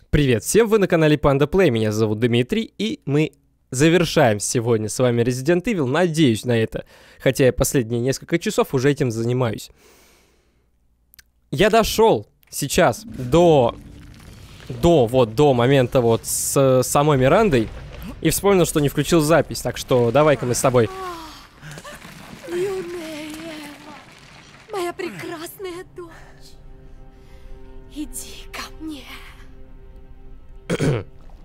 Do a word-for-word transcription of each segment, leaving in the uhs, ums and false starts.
Привет всем, вы на канале Panda Play, меня зовут Дмитрий, и мы завершаем сегодня с вами Resident Evil, надеюсь на это, хотя я последние несколько часов уже этим занимаюсь. Я дошел сейчас до, до, вот, до момента вот с самой Мирандой, и вспомнил, что не включил запись, так что давай-ка мы с тобой... Юная Эва, моя прекрасная дочь, иди ко мне. Ева,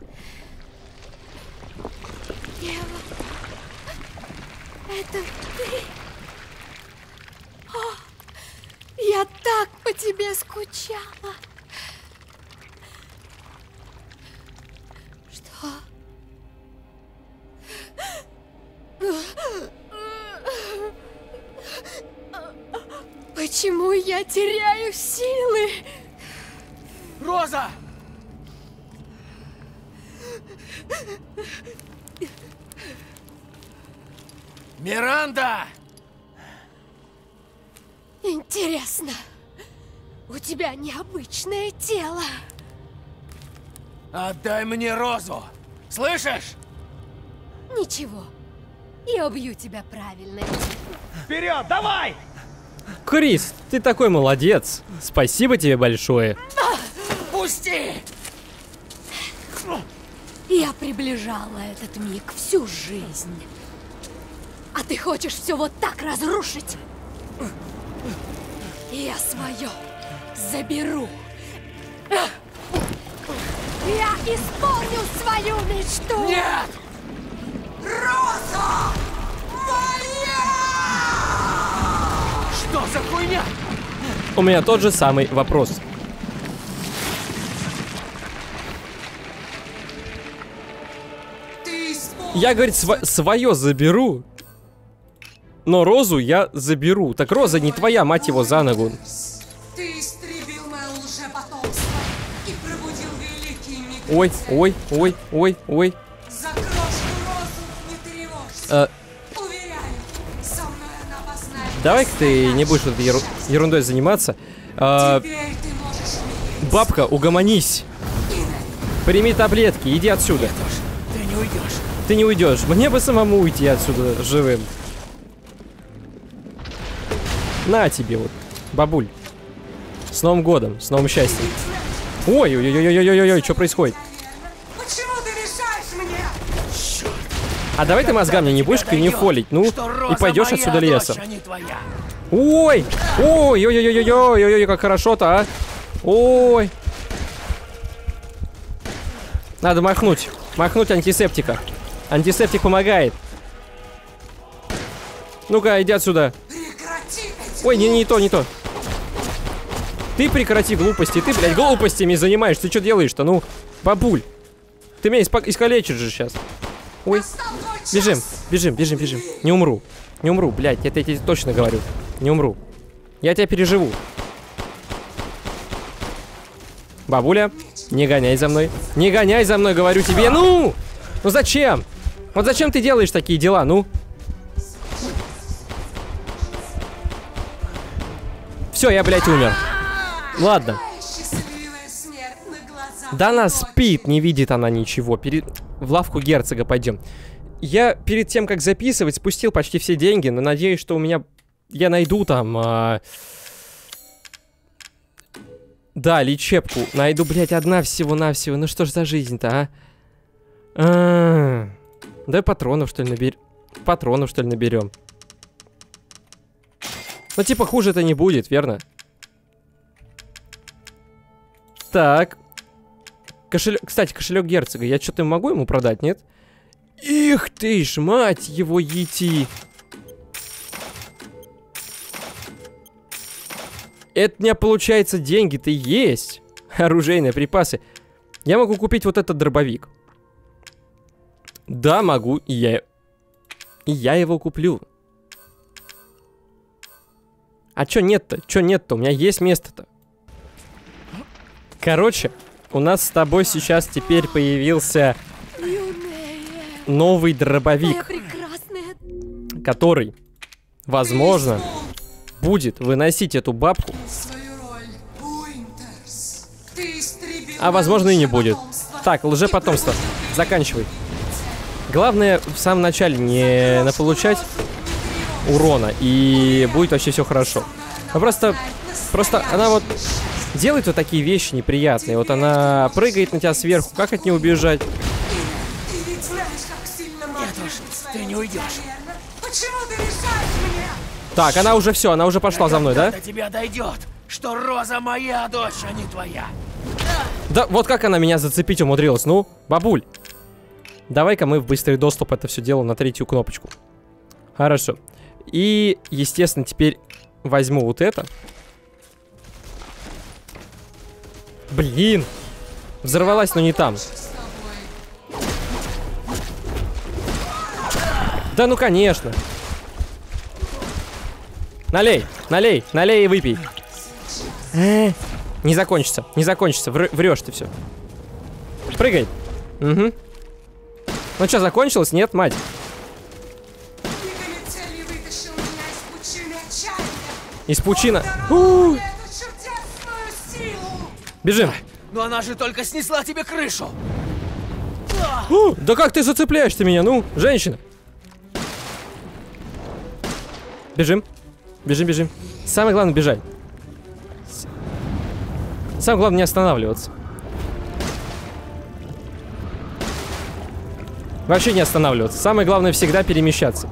это ты? О, я так по тебе скучала. Что? Почему я теряю силы? Роза! Миранда! Интересно, у тебя необычное тело. Отдай мне Розу! Слышишь? Ничего, я убью тебя правильно. Вперед, давай! Крис, ты такой молодец, спасибо тебе большое. Пусти! Я приближала этот миг всю жизнь. А ты хочешь все вот так разрушить? Я свое заберу. Я исполню свою мечту. Нет! Роза! Моя! Что за хуйня? У меня тот же самый вопрос. Я, говорит, св свое заберу, но Розу я заберу. Так Роза не твоя, мать его, за ногу. Ты истребил мое лжепотомство и пробудил великий миг. Ой, ой, ой, ой, ой. За крошку Розу не тревожься. А, Уверяю, со мной она познает. Давай-ка ты не будешь вот еру ерундой заниматься. А, Теперь ты можешь умереть. бабка, угомонись. Прими таблетки, иди отсюда. Ты не уйдешь. Ты не уйдешь. Мне бы самому уйти отсюда живым. На тебе вот, бабуль. С Новым годом, с новым счастьем. Ой-ой-ой-ой-ой-ой-ой, что происходит? Почему ты мешаешь мне? Черт. А давай ты мозгами не будешь не фолить, ну, и пойдешь отсюда лесом. А не твоя. Ой! Ой-ой-ой-ой-ой-ой-ой, как хорошо-то, а! Ой! Надо махнуть. Махнуть антисептика. Антисептик помогает. Ну-ка, иди отсюда. Прекрати эти. Ой, не, не то, не то. Ты прекрати глупости. Ты, блядь, глупостями занимаешься. Ты что делаешь-то? Ну, бабуль. Ты меня испо- искалечишь же сейчас. Ой. Настал твой час. Бежим, бежим, бежим, бежим. Не умру. Не умру, блядь, это я тебе точно говорю. Не умру. Я тебя переживу. Бабуля, не гоняй за мной. Не гоняй за мной, говорю тебе. Ну! Ну зачем? Вот зачем ты делаешь такие дела, ну? Все, я, блядь, умер. Ладно. Счастливая смерть на глазах. Да она дочери. спит, не видит она ничего. Перед... В лавку герцога пойдем. Я перед тем, как записывать, спустил почти все деньги, но надеюсь, что у меня... Я найду там... А... Да, лечебку. Найду, блядь, одна всего-навсего. Ну что ж за жизнь-то, а? А-а-а. Давай патронов, что ли, наберем. Патронов, что ли, наберем. Ну, типа, хуже это не будет, верно? Так. Кошелек... Кстати, кошелек герцога. Я что-то могу ему продать, нет? Их ты ж, мать его, ети. Это у меня, получается, деньги-то есть. Оружейные припасы. Я могу купить вот этот дробовик. Да, могу. И я... И я его куплю. А чё нет-то? Чё нет-то? У меня есть место-то. Короче, у нас с тобой сейчас теперь появился новый дробовик, который, возможно, будет выносить эту бабку Свою роль, Уинтерс. Ты истребил А возможно и не будет. лжепотомство Так, лжепотомство. Заканчивай. Главное в самом начале не наполучать урона, и будет вообще все хорошо. А просто, просто она вот делает вот такие вещи неприятные. Вот она прыгает на тебя сверху, как от нее убежать? Ты ведь знаешь, как сильно Нет уж, ты не уйдешь. Почему ты решаешь мне? Так, она уже все, она уже пошла за мной, да? До тебя дойдет, что Роза моя дочь, а не твоя. Да, вот как она меня зацепить умудрилась. Ну, бабуль, давай-ка мы в быстрый доступ это все дело на третью кнопочку. Хорошо. И, естественно, теперь возьму вот это. Блин! Взорвалась, но не там. Да ну, конечно. Налей, налей, налей и выпей. Э, не закончится, не закончится. Вр врешь ты все. Прыгай. Угу. Ну что, закончилось? Нет, мать? Вытащил меня из пучины отчаяния. Из пучина. Эту чудесную силу. Бежим. Но она же только снесла тебе крышу. У, да как ты зацепляешь-то меня, ну, женщина? Бежим. Бежим, бежим. Самое главное бежать. Самое главное не останавливаться. Вообще не останавливаться. Самое главное всегда перемещаться.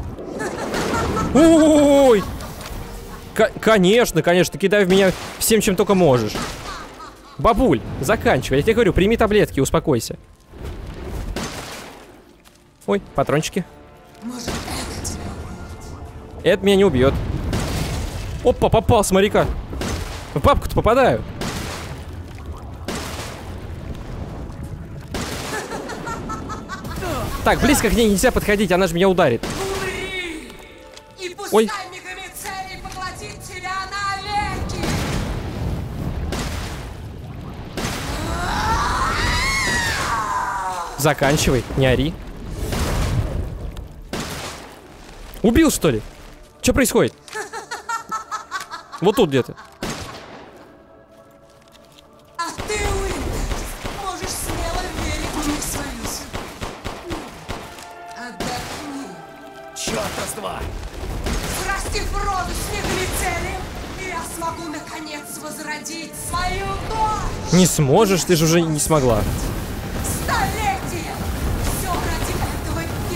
Ой! К конечно, конечно, кидай в меня всем, чем только можешь. Бабуль, заканчивай. Я тебе говорю, прими таблетки, успокойся. Ой, патрончики. Может, это тебя убьет? Это меня не убьет. Опа, попал, смотри-ка. В бабку-то попадаю. Так, близко к ней нельзя подходить, она же меня ударит. Умри! И пускай Ой. мегамицелий поглотит тебя навеки! Заканчивай, не ори. Убил, что ли? Что происходит? Вот тут где-то. А ты, Уинтерс, можешь смело верить мне свою судьбу. Отдохни. Чёрта с два. Срастив роду с мегамицелием, я смогу наконец возродить свою дочь! Не сможешь, ты же уже не смогла. Столетие! Все ради этого дня!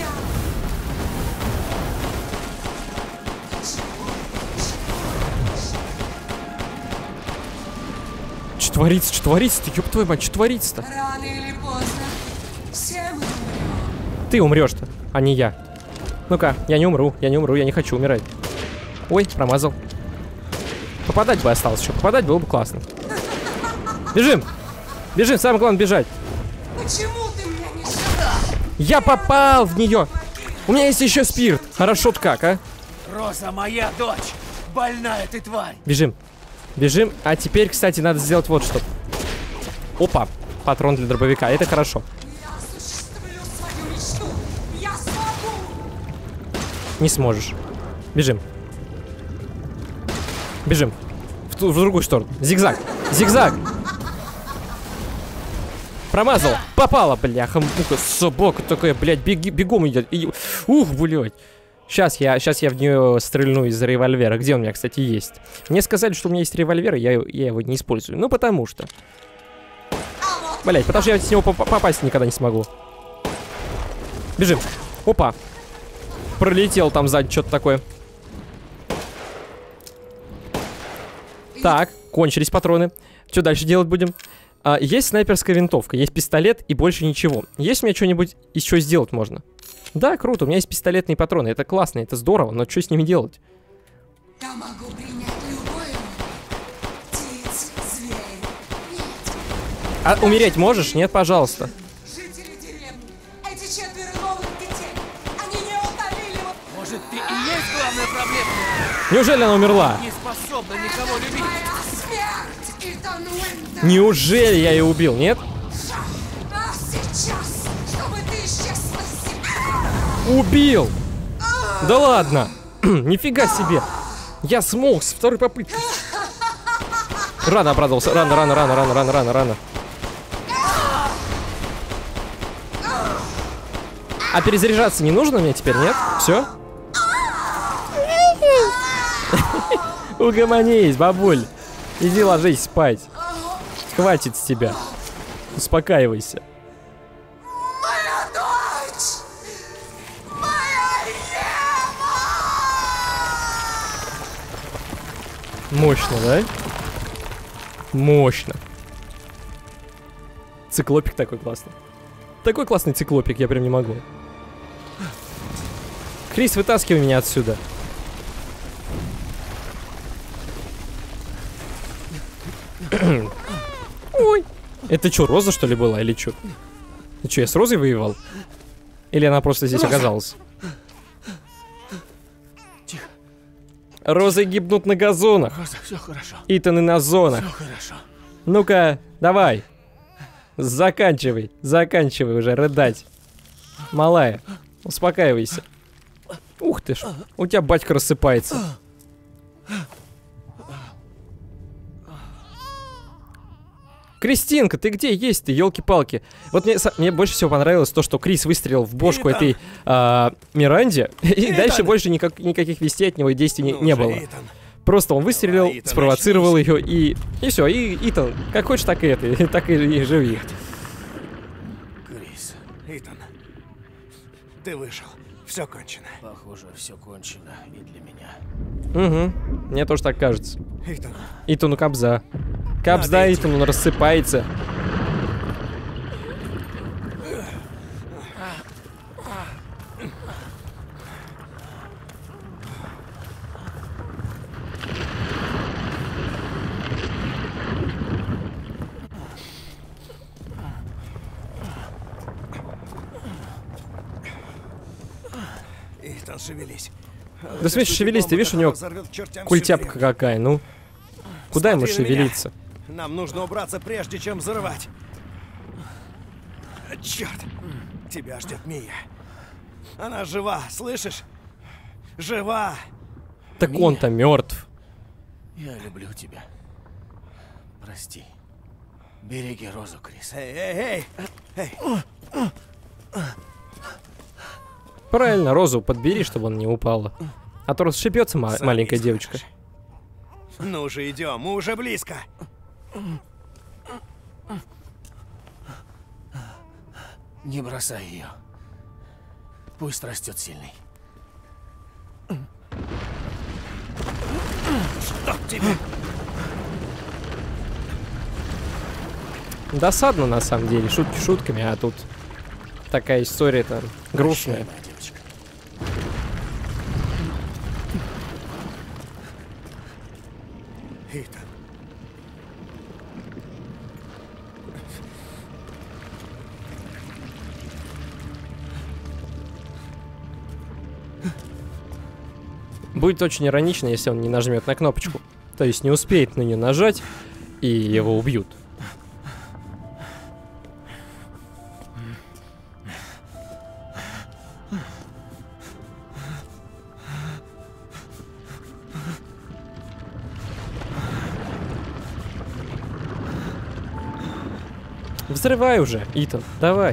Что творится, что творится-то? Ёб твою мать, что творится-то? Рано или поздно все мы умрем. Ты умрешь-то, а не я. Ну-ка, я не умру, я не умру, я не хочу умирать. Ой, промазал. Попадать бы осталось еще, попадать было бы классно. Бежим! Бежим, самое главное бежать. Почему ты меня не жалеешь? Я попал в нее. У меня есть еще спирт. Хорошо-то как, а? Роза моя дочь. Больная ты тварь. Бежим. Бежим. А теперь, кстати, надо сделать вот что. Опа. Патрон для дробовика. Это хорошо. Я осуществлю свою мечту! Я смогу! Не сможешь. Бежим. Бежим. В, ту, в другую сторону. Зигзаг. Зигзаг. Промазал. Попала, бляха. Муха, собака такая, блядь, беги, бегом идет. И, ух, блядь. Сейчас я, сейчас я в нее стрельну из револьвера. Где он у меня, кстати, есть? Мне сказали, что у меня есть револьвер, и я, я его не использую. Ну, потому что. Блядь, потому что я с него поп попасть никогда не смогу. Бежим. Опа. Пролетел там сзади что-то такое. Так, кончились патроны. Что дальше делать будем? А, есть снайперская винтовка, есть пистолет и больше ничего. Есть у меня что-нибудь еще сделать можно? Да, круто, у меня есть пистолетные патроны. Это классно, это здорово, но что с ними делать? Я могу принять любой птиц, зверь, медведь. А умереть можешь? Нет, пожалуйста. Жители деревни, эти четверо новых детей, они не утолили вот Может, ты и есть главная проблема? Неужели она умерла? Не способна никого любить. твоя смерть, Итан Уинтер. Неужели я ее убил, нет? А сейчас, чтобы ты исчез навсегда. Убил! Да ладно! Нифига себе! Я смог с второй попытки. Рано обрадовался. Рано, рано, рано, рано, рано, рано, рано. А перезаряжаться не нужно мне теперь, нет? Все? Угомонись, бабуль. Иди ложись спать. Хватит с тебя. Успокаивайся. Моя дочь! Моя Ева! Мощно, да? Мощно. Циклопик такой классный. Такой классный циклопик, я прям не могу. Крис, вытаскивай меня отсюда. Ой. Это что, Роза, что ли, была, или что? Ты что, я с Розой воевал? Или она просто здесь Роза. оказалась? Тихо. Розы гибнут на газонах. Роза, все хорошо. Итаны на зонах. Все хорошо. Ну-ка, давай. Заканчивай, заканчивай уже рыдать. Малая, успокаивайся. Ух ты ж, у тебя батька рассыпается. Кристинка, ты где есть ты, елки-палки? Вот мне, мне больше всего понравилось то, что Крис выстрелил в бошку Итан. этой а, Миранде, и Итан. дальше больше никак, никаких вестей от него и действий не, не было. Итан. Просто он выстрелил, Давай, Итан, спровоцировал начнись. ее и... И все, и Итан, как хочешь, так и это, так и, и живи. Крис, Итан, ты вышел, все кончено. Похоже, все кончено и для меня. Угу, мне тоже так кажется. Итан. Итану кабза. Кабзда, Итан, он рассыпается. Итан, шевелись. Да смешно шевелись, ты видишь, у него культяпка какая, ну. Куда ему шевелиться? Нам нужно убраться, прежде чем взрывать. Черт! Тебя ждет Мия. Она жива, слышишь? Жива! Так Мия, он-то мертв. Я люблю тебя. Прости. Береги Розу, Крис. Эй, эй, эй! Эй! Правильно, Розу подбери, чтобы она не упала. А то расшибется ма маленькая девочка. Ну уже идем, мы уже близко. Не бросай ее. Пусть растет сильный. Что тебе? Досадно на самом деле, шутки шутками, а тут такая история-то грустная. Итан. Будет очень иронично, если он не нажмет на кнопочку. То есть не успеет на нее нажать, и его убьют. Взрывай уже, Итан, давай.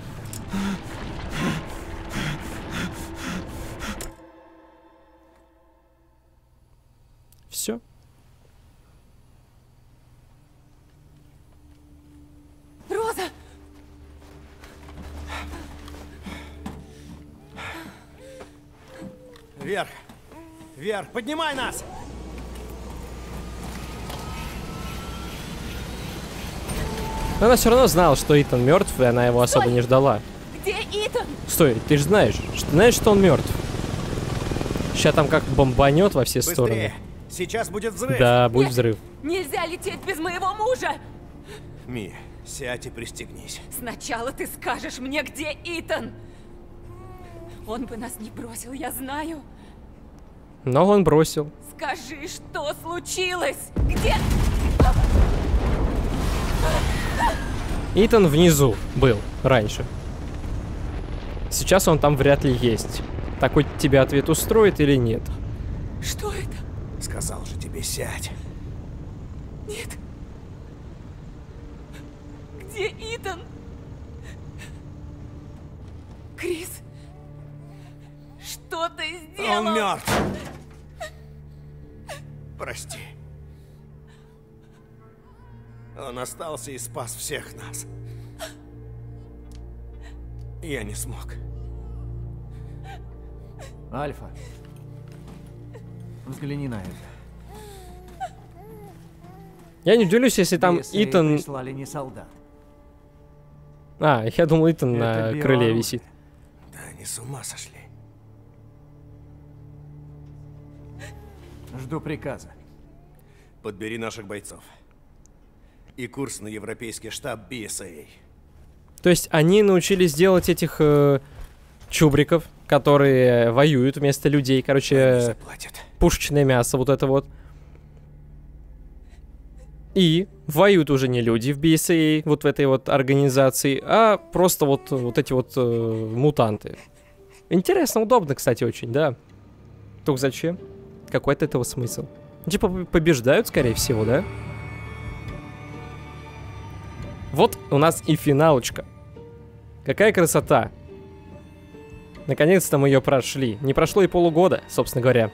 Все. Роза! Вверх! Вверх! Поднимай нас! Но она все равно знала, что Итан мертв, и она его особо Стой! не ждала. Где Итан? Стой, ты же знаешь, что, знаешь, что он мертв. Сейчас там как бомбанет во все Быстрее! стороны. Сейчас будет взрыв! Да, будет Нет, взрыв. Нельзя лететь без моего мужа! Мия, сядь и пристегнись. Сначала ты скажешь мне, где Итан. Он бы нас не бросил, я знаю. Но он бросил. Скажи, что случилось? Где? Итан внизу был раньше. Сейчас он там вряд ли есть. Такой тебя ответ устроит или нет? Что это? Сказал же тебе, сядь. Нет. Где Итан? Крис, что ты сделал? Он мертв. Прости. Он остался и спас всех нас. Я не смог. Альфа, взгляни на это. Я не удивлюсь, если там Би эс эй Итан... прислали не солдат. А, я думал, Итан Это на биооружие. крыле висит. Да они с ума сошли. Жду приказа. Подбери наших бойцов. И курс на европейский штаб би эс эй. То есть они научились делать этих э, чубриков, которые воюют вместо людей. Короче, Заплатят. пушечное мясо, вот это вот. И воюют уже не люди в би эс эй, вот в этой вот организации, а просто вот, вот эти вот э, мутанты. Интересно, удобно, кстати, очень, да. Только зачем? Какой от этого смысл? Типа побеждают, скорее всего, да? Вот у нас и финалочка. Какая красота. Наконец-то мы ее прошли. Не прошло и полугода, собственно говоря.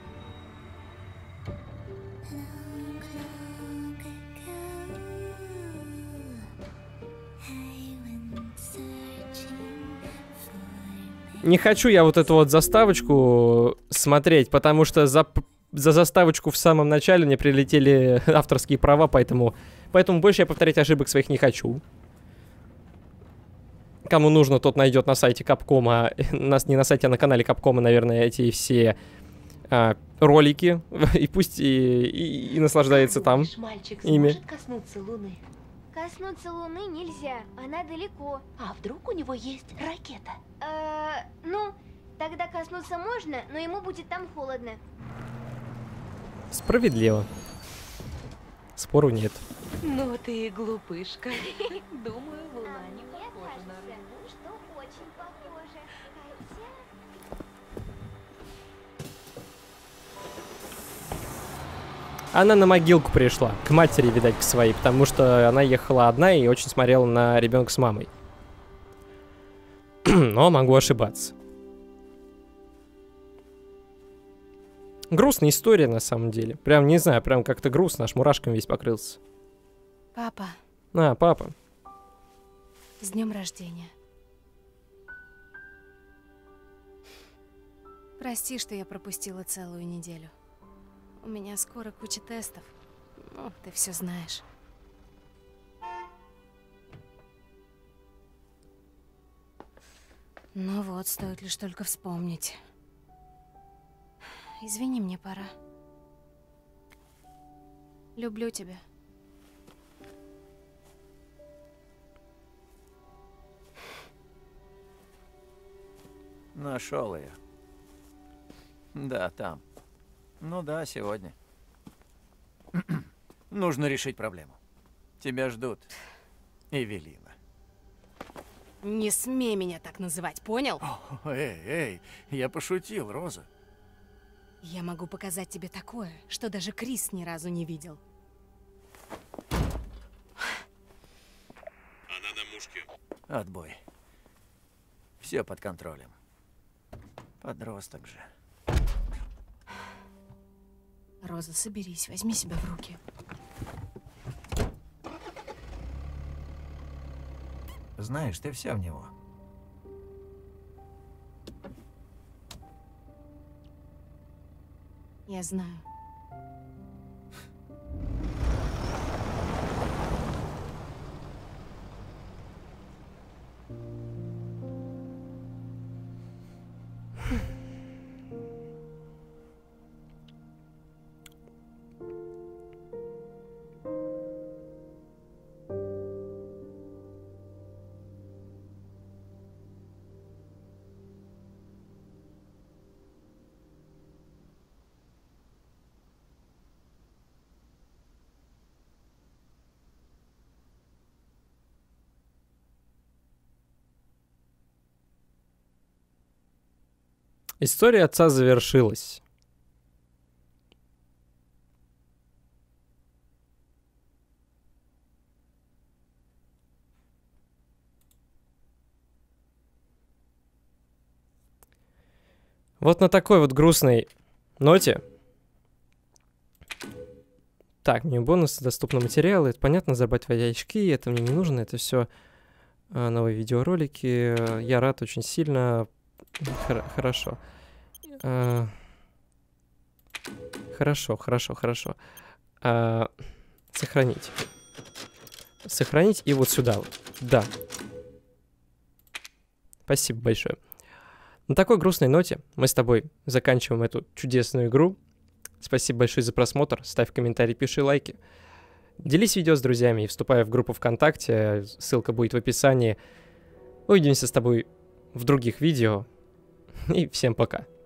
Не хочу я вот эту вот заставочку смотреть, потому что за, за заставочку в самом начале мне прилетели авторские права, поэтому, поэтому больше я повторять ошибок своих не хочу. Кому нужно, тот найдет на сайте Капкома, нас не на сайте, а на канале Капкома, наверное, эти все а, ролики, и пусть и, и, и наслаждается там Мальчик ими. сможет коснуться Луны? Коснуться Луны нельзя, она далеко. А вдруг у него есть ракета? Э, ну, тогда коснуться можно, но ему будет там холодно. Справедливо. Спору нет. Ну ты и глупышка. Думаю, Луна А не мне похожа на кажется, рыбу. что очень похоже. Хотя... Она на могилку пришла, к матери, видать, к своей, потому что она ехала одна и очень смотрела на ребенка с мамой. Но могу ошибаться. Грустная история, на самом деле. Прям, не знаю, прям как-то грустно, аж мурашками весь покрылся. Папа, А, папа. с днем рождения. Прости, что я пропустила целую неделю. У меня скоро куча тестов. Ну, ты все знаешь. Ну вот, стоит лишь только вспомнить. Извини, мне пора. Люблю тебя. Нашел ее. Да, там. Ну да, сегодня. Нужно решить проблему. Тебя ждут. Эвелина. Не смей меня так называть, понял? О, эй, эй, я пошутил, Роза. Я могу показать тебе такое, что даже Крис ни разу не видел. Она на мушке. Отбой. Все под контролем. Подросток же. Роза, соберись, возьми себя в руки. Знаешь, ты вся в него. Я знаю. История отца завершилась. Вот на такой вот грустной ноте. Так, мне бонусы, доступны материалы. Это понятно, зарабатывать очки, это мне не нужно. Это все новые видеоролики. Я рад очень сильно. Хор хорошо. А хорошо, хорошо, хорошо. А сохранить. Сохранить и вот сюда вот. Да. Спасибо большое. На такой грустной ноте мы с тобой заканчиваем эту чудесную игру. Спасибо большое за просмотр. Ставь комментарий, пиши лайки. Делись видео с друзьями и вступай в группу ВКонтакте. Ссылка будет в описании. Увидимся с тобой в других видео. И всем пока.